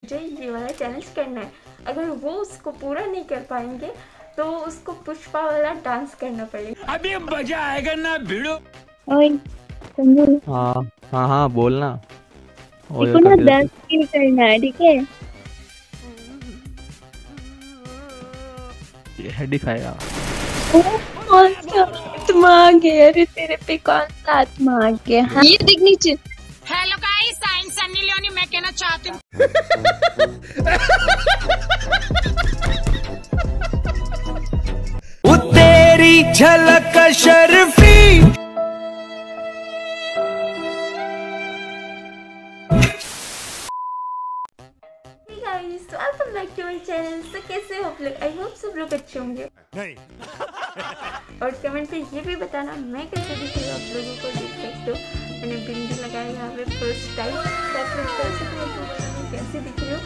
मुझे ये वाला चैलेंज करना है। अगर वो उसको पूरा नहीं कर पाएंगे तो उसको पुष्पा वाला डांस करना पड़ेगा। अभी मजा आएगा ना भिड़ो। ओए संजू, हाँ हाँ हाँ बोलना। देखो ना 10 किल करना है, ठीक है? ये हेड ही खाएगा। कौन सा आत्मा आ गया? अरे तेरे पे कौन सा आत्मा आ गया? हाँ? ये देख नीचे। Hello guys, science Sunny Leone मैं कहना चाहती हूँ। तेरी झलक शर्फी। Welcome back to my channel. तो कैसे हो आप लोग? आई होप सब लोग अच्छे होंगे। नहीं। और कमेंट पे ये भी बताना मैं कैसे दिख रही हूँ आप लोगों को। देख सकते हो मैंने बिंदी लगाई यहाँ पे फर्स्ट टाइम। कैसे दिख रही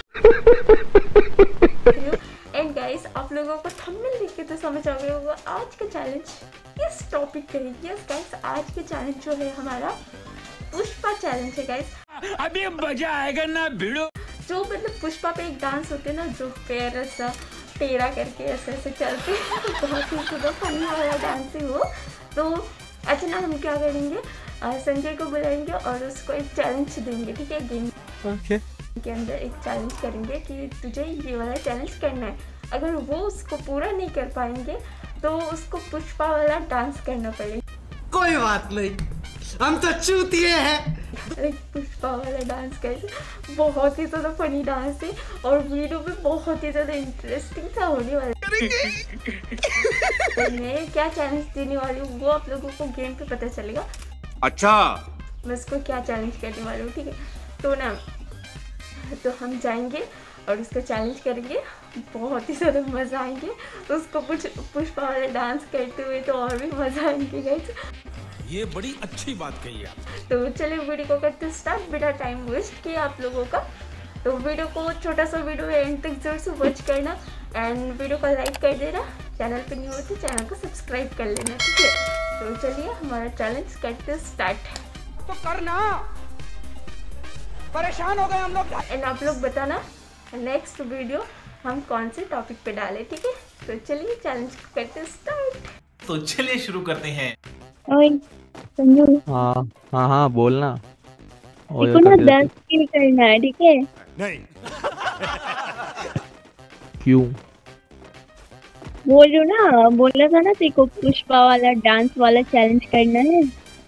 हो? एंड गाइस, आप लोगों को थंबनेल देख के तो समझ आ गया होगा आज का चैलेंज किस टॉपिक पे है। यस गाइस, आज के चैलेंज जो है हमारा पुष्पा चैलेंज है गाइस। अभी मजा आएगा ना भिड़ो। जो मतलब पुष्पा पे एक डांस होते हैं ना, जो पैर ऐसा टेढ़ा करके ऐसे ऐसे चलते हैं, बहुत ही ज़्यादा फनी वाला डांस है वो। तो अच्छा ना, हम क्या करेंगे, संजय को बुलाएंगे और उसको एक चैलेंज देंगे, ठीक है? गेम के अंदर एक चैलेंज करेंगे कि तुझे ये वाला चैलेंज करना है। अगर वो उसको पूरा नहीं कर पाएंगे तो उसको पुष्पा वाला डांस करना पड़ेगा। कोई बात नहीं, हम तो चूतिए हैं। पुष्पा वाला डांस करके बहुत ही ज़्यादा फनी डांस है और वीडियो भी बहुत ही ज़्यादा इंटरेस्टिंग सा होने वाला है। मैं क्या चैलेंज देने वाली हूँ वो आप लोगों को गेम पे पता चलेगा। अच्छा, मैं उसको क्या चैलेंज करने वाली हूँ, ठीक है? तो ना, तो हम जाएंगे और उसको चैलेंज करेंगे, बहुत ही ज़्यादा मज़ा आएंगे। उसको पुष्पा वाला डांस करते हुए तो और भी मज़ा आएंगे गाइस। ये बड़ी अच्छी बात कही आप। तो चलिए वीडियो को करते स्टार्ट, बिना टाइम वेस्ट किया आप लोगों का। तो वीडियो को, छोटा सा वीडियो है, एंड तक जरूर से वॉच करना एंड वीडियो को लाइक कर देना। चैनल पे न्यू हो तो चैनल को सब्सक्राइब कर लेना, ठीक है? तो चलिए हमारा चैलेंज करते स्टार्ट। तो करना, परेशान हो गए हम लोग। एंड आप लोग बताना नेक्स्ट वीडियो हम कौन से टॉपिक पे डालें, ठीक है? तो चलिए चैलेंज करते स्टार्ट। तो चलिए शुरू करते हैं। ओए संजू, हाँ हाँ हाँ बोलना। देखो ना 10 किल करना है, ठीक है? नहीं। क्यों? बोलो ना, बोला था ना तेरे को पुष्पा वाला डांस वाला चैलेंज करना है।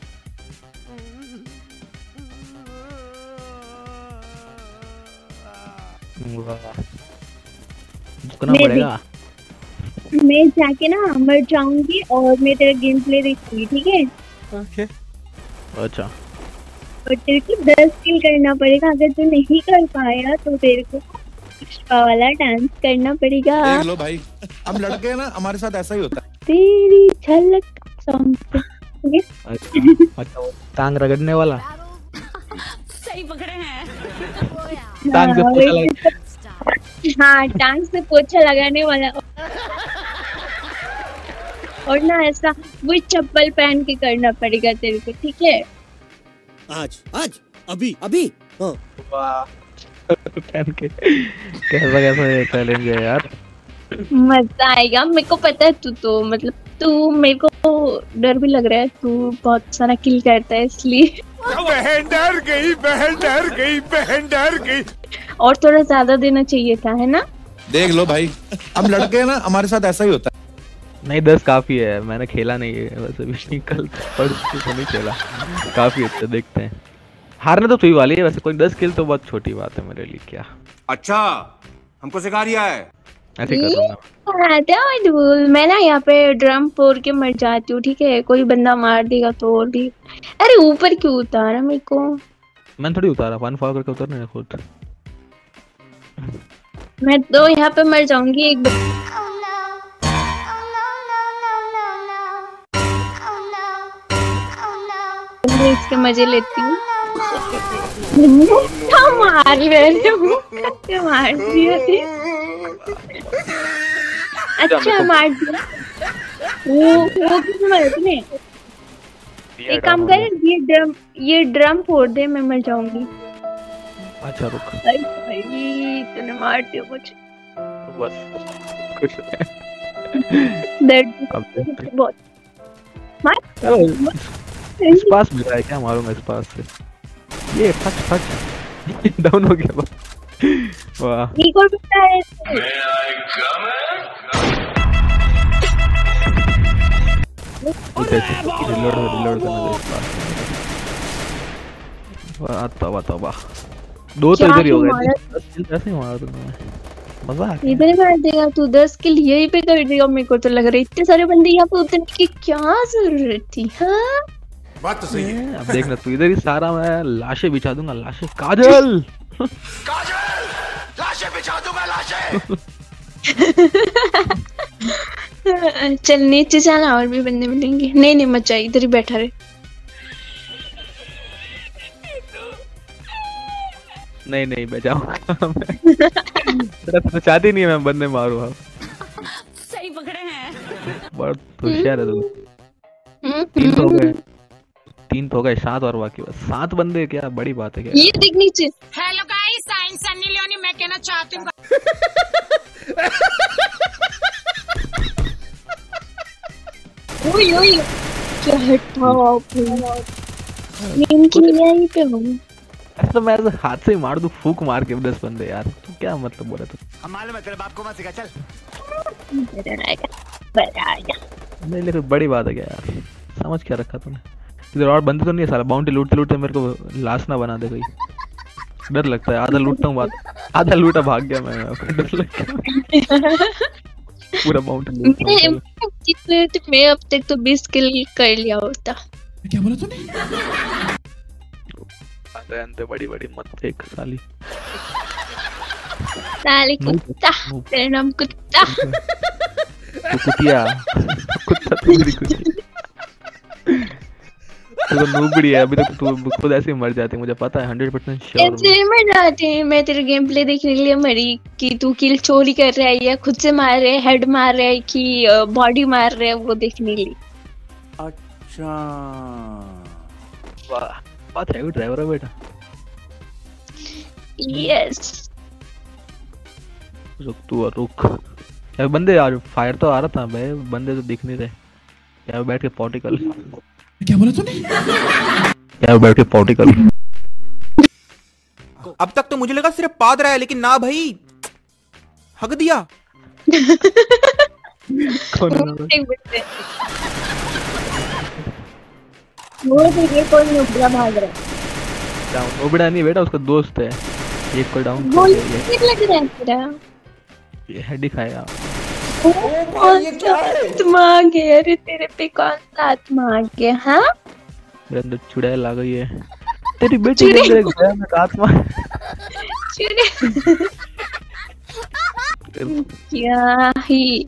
रुकना पड़ेगा। मैं जाके ना मर जाऊंगी और मैं तेरा गेम प्ले देखूंगी, ठीक है? ओके। अच्छा, और तेरे को 10 किल करना पड़ेगा। अगर तू नहीं कर पाया तो तेरे को पुष्पा वाला डांस करना पड़ेगा। देख लो भाई, हम लड़के हैं ना, हमारे साथ ऐसा ही होता है। तेरी झलक अच्छा वो टांग रगड़ने वाला। सही पकड़े हैं। टांग से पोछा लगा। हाँ, टांग से पोछा लगाने वाला। और ना ऐसा वो चप्पल पहन के करना पड़ेगा तेरे को, ठीक है? आज अभी हाँ। वाह, पहन के कैसा चैलेंज है यार। मजा आएगा। मेरे को पता है तू मेरे को डर भी लग रहा है, तू बहुत सारा किल करता है इसलिए। बहन डर गई, बहन डर गई, बहन डर गई। और थोड़ा ज्यादा देना चाहिए था, है ना? देख लो भाई, हम लड़के हैं ना, हमारे साथ ऐसा ही होता है। नहीं 10 काफी है, मैंने खेला नहीं है वैसे भी, कल परसों तो नहीं खेला। काफी अच्छा, देखते हैं। हारने तो हुई वाली है वैसे, कोई 10 किल तो बहुत छोटी बात है मेरे लिए। क्या अच्छा, हमको सिखा रिया है। ऐसे कर लूंगा मैं ना यहाँ पे ड्रम फोड़ के मर जाती हूँ, ठीक है? कोई बंदा मार देगा तो और भी। अरे ऊपर क्यों उतारा मेरे को? मैंने थोड़ी उतारा, 1 फॉल करके उतरने है खुद। मैं तो यहाँ पे मर जाऊंगी एक बार। इसके मजे लेती हूँ। मार दिया थी। अच्छा मार दिया। वो किस मारा तूने? एक काम कर, ये ड्रम फोड़ दे, मैं मर जाऊंगी। अच्छा रुक। मार दियो मुझे। बस कुछ दर्द अब देखते हैं। बहुत मार। इस पास मिला है क्या? मारूंगा इस पास से। ये फट फट डाउन हो गया। वाह एक और बंदा है। रिलोड करना इस पास। वाह तौबा तौबा। दो तो इधर ही हो गए। 10 किल कैसे ही मारा तुमने? मजा आ गया। इधर ही मार देगा तू। 10 किल यहीं पे कर देगा। मेरे को तो लग रहा है इतने सारे बंदे यहाँ पे उतरने की क्या जरूरत थी। हाँ बात तो सही है। अब देखना तू इधर ही सारा मैं लाशें बिछा दूंगा। लाशें काजल लाशें बिछा दूंगा लाशें। चल नीचे जाना और भी बंदे मिलेंगे। नहीं मत जा, इधर ही बैठा रहे। नहीं मैं जाऊंगा। तेरा तो चाहती नहीं है मैं बंदे मारूं। अब सही पकड़े हैं। बहुत होशियार है तू। 3 तो हो गए 7 और बाकी बस 7 बंदे। क्या बड़ी बात है क्या? ये देख नीचे। Hello guys, sign Sunny Leone मैं कहना चाहती हूँ ओए क्या हटा नीम की यहीं पे हूँ। ऐसा तो मैं ऐसे हाथ से ही मार दूं फूक मार के 10 बंदे यार। तू क्या मतलब बोला तू? हम मालूम है तेरे बाप को मत सिखा चल। नहीं लेकिन बड़ी बात है क्या यार? समझ क्या रखा तूने? इधर और बंदे तो नहीं है साला। बाउंटी लूटते लूटते मेरे को लाश ना बना दे कोई। डर लगता है। आधा लूटता हूँ आधा लूटा भाग गया मैं। डर लग गया पूरा बाउंटी लूट। मैं अब तक तो 20 किल कर लिया होता। क्या बोला तूने? अंते बड़ी मत देख साली। साले कुत्ता। तेरा नाम कुत्ता। तू कुतिया। कुत्ता तू भी कुतिया। तू तो नूबड़ी है। अभी तक तू खुद ऐसे ही मर जाती मुझे पता है 100% श्योर। कैसे मर जाते हैं? मैं तेरे गेम प्ले देखने के लिए मरी कि तू किल चोरी कर रहा है या खुद से मार रहा है, हेड मार रहा है कि बॉडी मार रहा है, वो देखने के लिए। अच्छा वाह बात है। ड्राइवर है बेटा। यस रुक तू और रुक यार। बंदे यार फायर तो आ रहा था भाई। बंदे तो दिख नहीं रहे। यार बैठ के पॉटिकल। क्या बोला तूने? यार बैठ के पॉटिकल। अब तक तो मुझे लगा सिर्फ पाद रहा है, लेकिन ना भाई हक दिया। कौन है? वो देखिए कोई नुबड़ा भाग रहा है। डाउन ओबड़ा नहीं बेटा उसका दोस्त है। एक को डाउन गोली कितने लग रहा है तेरा? ये हेड दिखाया। आत्मा आ गया। अरे तेरे पे कौन सा आत्मा आ गया? हाँ मेरे अंदर चुड़ैल आ गई है। तेरी बेटी के अंदर एक भयानक आत्मा है। क्या ही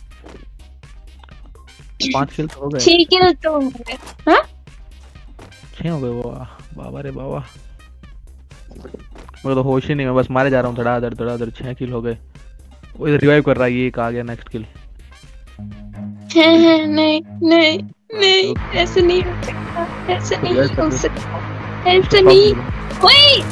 5 किल हो गए। 6 किल तो हो गए। हाँ 6 हो गए। वाह बाबा रे बाबा। मुझे तो होश ही नहीं। मैं बस मारे जा रहा हूँ धड़ाधड़ 6 किल हो गए। वो इधर रिवाइव कर रहा है। ये एक आ गया नेक्स्ट किल। नहीं ऐसे नहीं हो सकता। ऐसे नहीं हो सकता। ऐसे नहीं। ओए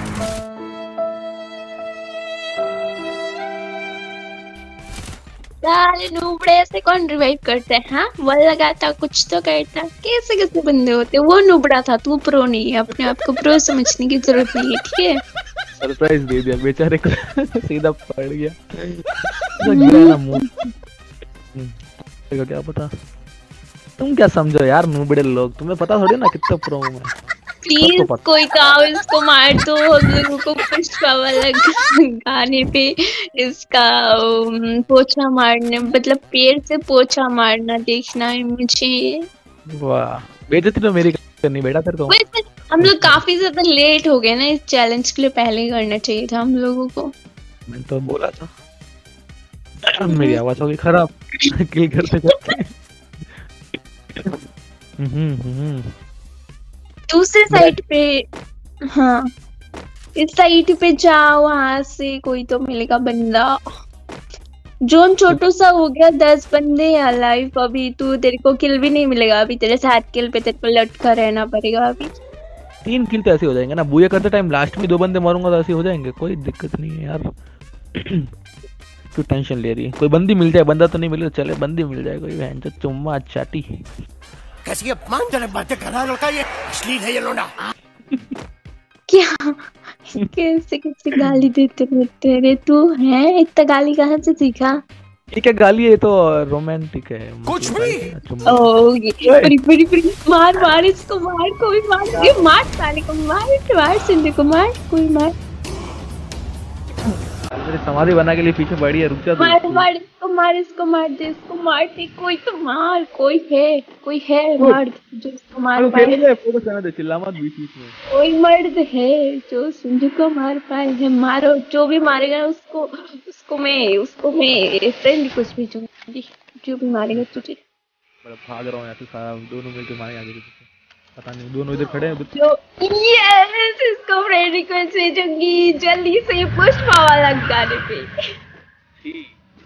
साले नूबड़े से कौन रिवाइव करता है? हाँ वल लगाता कुछ तो करता। कैसे कैसे बंदे होते? वो नूबड़ा था, तू प्रो नहीं है। अपने आप को प्रो समझने की जरूरत नहीं है। ठीक है सरप्राइज दे दिया बेचारे को। सीधा पड़ गया। गिरा ना मुंह। क्या पता। तुम क्या समझो यार नूबड़े लोग। तुम्हें पता थोड़ी ना कितना प्रो हूं मैं। प्लीज कोई गाओ इसको मार दो। हम लोगों को पुष्पा वाला गाने पे इसका पोछा मारने मतलब पैर से पोछा मारना देखना है मुझे। वाह बेइज्जती तो मेरी करनी बेटा तेरे को। वैसे हम लोग काफी ज्यादा लेट हो गए ना इस चैलेंज के लिए। पहले ही करना चाहिए था हम लोगों को। मैं तो बोला था। मेरी आवाज हो गई खराब। किल करते करते। दूसरे साइड पे। हाँ इस साइड पे जाओ। वहां से कोई तो मिलेगा बंदा। जोन छोटू सा हो गया। 10 बंदे हैं अलाइव अभी। तू तेरे को किल भी नहीं मिलेगा अभी। तेरे 7 किल पे तेरे को लटका रहना पड़ेगा अभी। 3 किल तो ऐसे हो जाएंगे ना। बुया करते टाइम लास्ट में 2 बंदे मारूंगा तो ऐसे हो जाएंगे। कोई दिक्कत नहीं है यार। तू टेंशन ले रही है, कोई बंदी मिल जाए, बंदा तो नहीं मिले तो चले, बंदी मिल जाए कोई बहन चो चुम्मा चाटी। कैसी अपमानजनक बातें कर रहा है लड़का, ये अश्लील है ये लोना। क्या कैसे कैसे गाली देते रहते रे तू है, इतना गाली कहाँ से सीखा? ये क्या गाली है, ये तो रोमांटिक है कुछ भी। ओ ये बड़ी मार मार इसको, मार कोई मार, ये मार साले को, मार सिंधु को, मार कोई मार, मेरी समाधि बना के लिए पीछे पड़ी है, रुक जा। मार इसको मार दे, इसको मार दे, कोई तो मार, कोई है मर्द जो इसको मार पाए, फोकस करने दे, चिल्ला मत बीच में। कोई मर्द है जो सिंधु को मार पाए है, मारो, जो भी मारेगा उसको मैं फ्रेंड कुछ भी दूंगी, जो भी मारेगा तुझे। भाग रहा हूँ यहाँ से, सारा दोनों मिलकर मारेंगे आगे पीछे, पता नहीं दोनों इधर खड़े हैं। यस इसको फ्रेंड रिक्वेस्ट भेजूंगी जल्दी से पुष्पा वाला गाने पे।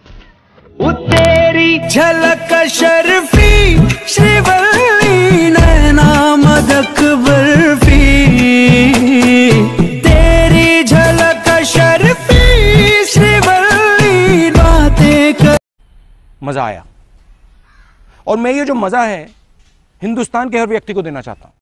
तेरी झलक शर्फी श्रीवल्ली नैना मदक बर्फी, तेरी झलक शर्फी श्रीवल्ली बातें कर। मजा आया, और मैं ये जो मजा है हिंदुस्तान के हर व्यक्ति को देना चाहता हूं।